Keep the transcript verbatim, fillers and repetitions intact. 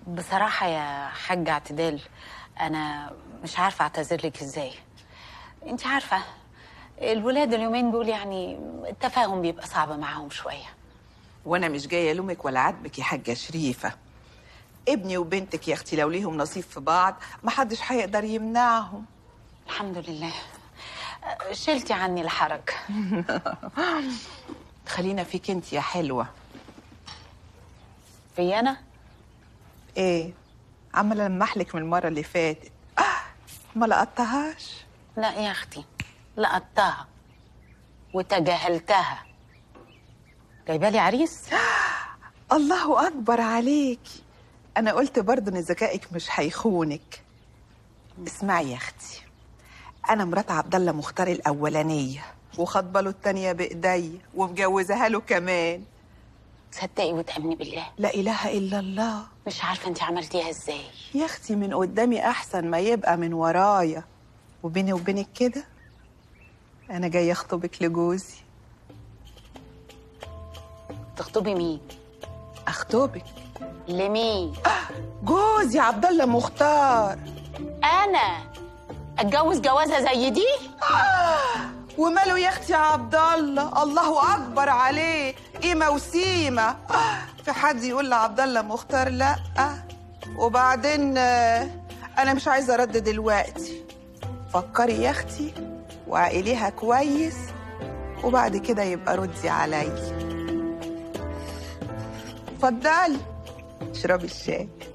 بصراحة يا حاجة اعتدال، أنا مش عارفة أعتذر لك إزاي. أنت عارفة الولاد اليومين دول يعني التفاهم بيبقى صعب معاهم شوية. وانا مش جايه الومك ولا عاتبك يا حاجه شريفه. ابني وبنتك يا اختي لو ليهم نصيب في بعض محدش هيقدر يمنعهم. الحمد لله شلتي عني الحرج. خلينا فيك انت يا حلوه. في أنا؟ ايه عماله لمحلك من المره اللي فاتت. آه ما لقطتهاش. لا يا أختي لقطتها وتجاهلتها. جايبالي عريس؟ الله اكبر عليكي. انا قلت برضه ان ذكائك مش هيخونك. اسمعي يا اختي، انا مرات عبد الله مختار الاولانيه وخاطبه له التانيه بايديا ومجوزاها له كمان. تصدقي وتأمني بالله لا اله الا الله. مش عارفة انت عملتيها ازاي. يا اختي من قدامي احسن ما يبقى من ورايا. وبيني وبينك كده انا جايه اخطبك لجوزي. تخطبي مين؟ اخطبك لمين؟ جوزي عبد الله مختار. انا اتجوز جوازه زي دي؟ آه وماله يا اختي عبد الله، الله اكبر عليه. قيمه وسيمه. آه في حد يقول لعبد الله مختار لا؟ آه وبعدين آه انا مش عايزه ارد دلوقتي. فكري يا اختي وعقليها كويس وبعد كده يبقى ردي عليا. اتفضلي اشربي الشاي.